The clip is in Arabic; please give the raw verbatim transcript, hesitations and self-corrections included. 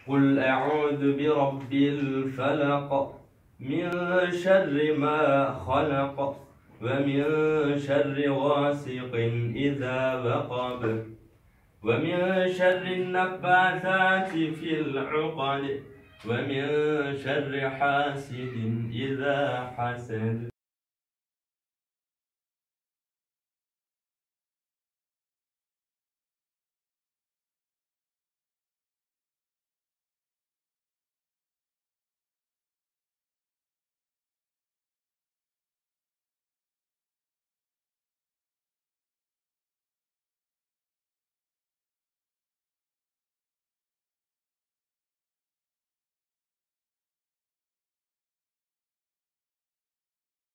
قل أعوذ برب الفلق من شر ما خلق ومن شر غاسق إذا وقب ومن شر النفاثات في العقد ومن شر حاسد إذا حسد.